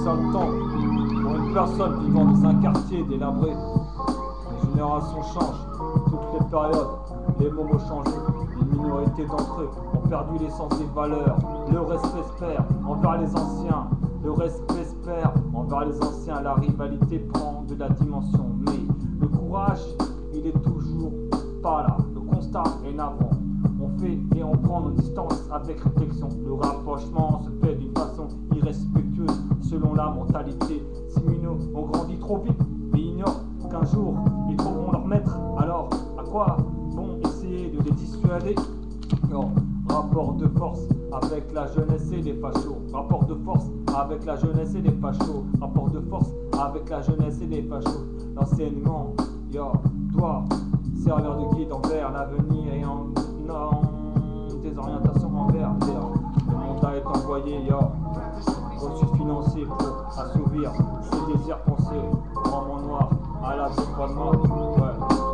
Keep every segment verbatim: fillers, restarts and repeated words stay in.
sale temps pour une personne vivant dans un quartier délabré. Les générations changent, toutes les périodes, les mots ont changé. Les minorités d'entre eux ont perdu l'essence des valeurs. Le respect se perd envers les anciens. Le respect se perd envers les anciens. La rivalité prend de la dimension. Mais le courage, il est toujours pas là. Le constat est navrant. On fait et on prend nos distances avec réflexion. Le rapprochement se fait d'une façon irrespectueuse selon la mentalité. Ces minots ont grandi trop vite et ignorent qu'un jour ils trouveront leur maître. Alors à quoi bon essayer de les dissuader? Non, rapport de force avec la jeunesse et les fachos. Rapport de force avec la jeunesse et les fachos. Rapport de force avec la jeunesse et les fachos. L'enseignement, yo, doit servir de guide envers l'avenir et en, en désorientation envers l'air. Le mandat est envoyé, yo, reçu financier pour assouvir ses désirs pensés. Roman noir à la De Palma, ouais, ouais.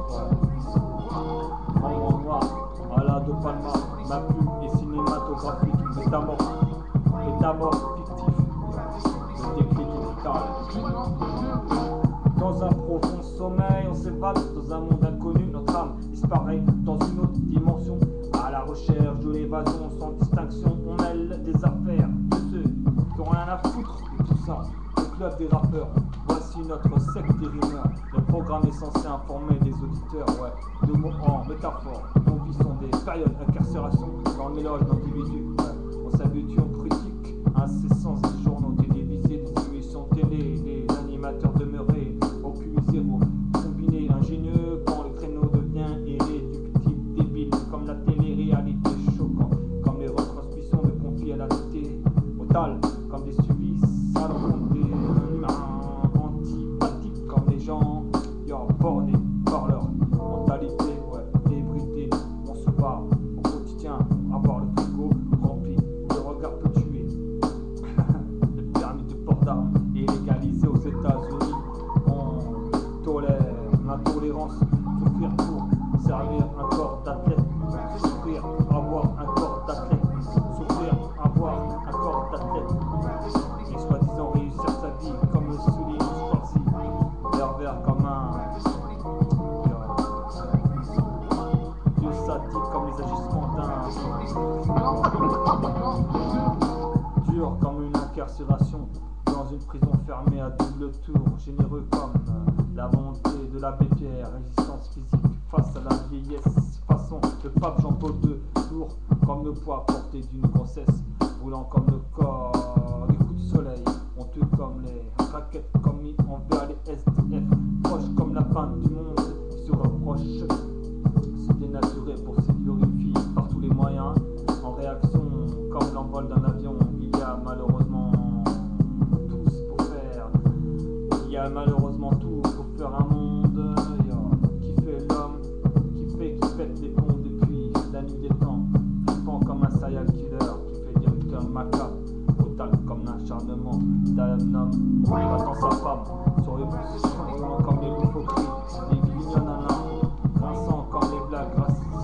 Roman noir à la De Palma, ma plume est cinématographique, métamorphe, métamorphe fictif, le déclic vital. Dans un profond sommeil, on s'évade dans un monde inconnu, notre âme disparaît dans une autre dimension. À la recherche de l'évasion sans distinction, on mêle des affaires de ceux qui ont rien à foutre de tout ça. Le club des rappeurs, voici notre secte des rimeurs. Le programme est censé informer les auditeurs, ouais, de mots en métaphore. Nos vies sont des périodes d'incarcération dans le mélange d'individus, ouais. On s'habitue, on critique incessants des journaux télévisés, des émissions télé, les animateurs demeurés au Q zéro, combiné ingénieux quand le créneau devient irréductible, débile comme la télé-réalité, choquant comme les retransmissions de conflits à la télé, brutal comme des suivis salons, des humains antipathiques comme les gens, yo, bornés par leur mentalité, ouais, débridés, on se bat au quotidien, avoir le frigo rempli, le regard peut tuer. Le permis de port d'armes est légalisé aux États-Unis. L'intolérance, souffrir pour servir un corps d'athlète, souffrir, avoir un corps d'athlète, souffrir, avoir un corps d'athlète, et soi-disant réussir sa vie comme le souligne Scorsese, pervers comme un Dieu sadique comme les agissements d'un dur comme une incarcération dans une prison fermée à double tour, généreux comme la volonté de l'abbé Pierre, résistance physique face à la vieillesse, façon le pape Jean-Paul deux, lourd comme le poids porté d'une grossesse, roulant comme le corps des coups de soleil, honteux comme les raquettes commis envers les S D F, proche comme la fin du monde, se reproche, se dénaturer pour séduire une fille par tous les moyens, en réaction comme l'envol d'un avion, il y a malheureusement tout pour faire, il y a malheureusement tout pour faire un monde yo, qui fait l'homme, qui fait, qui pète des ponts depuis la nuit des temps, flippant comme un serial killer, qui fait directeur macabre, brutal comme l'acharnement d'un homme, battant sa femme sur les roulant comme les loufoqueries, les guignons à l'un, grinçant comme les blagues racistes,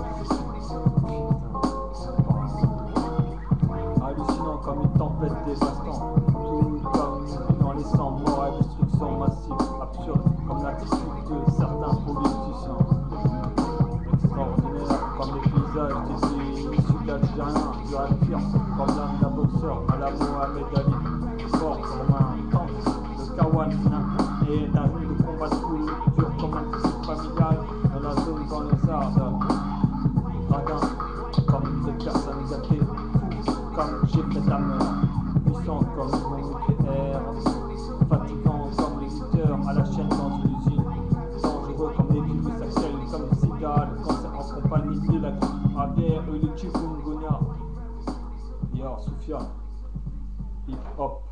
hallucinant comme une tempête dévastante, tout comme une vie dans les sangs, mort et destruction massive, absurde comme l'attitude de certains politiciens, extraordinaire comme les paysages des issus d'Algériens, du Al-Fir comme l'âme d'un boxeur à la Mohamed Ali, fort comme un tank de Kawan et d'un jeu de combat cool, dur comme un fusil familial dans la zone dans les arbres, radin comme des personnes gâtées, fou comme j'ai fait ta mère, puissant comme une bombe nucléaire, fatigant comme les lutteurs à la chaîne dans une usine, dangereux comme les virus actuels, comme le sida, le cancer en compagnie de la grippe aviaire et le chikungunya. Yo, Soufiane, hip hop.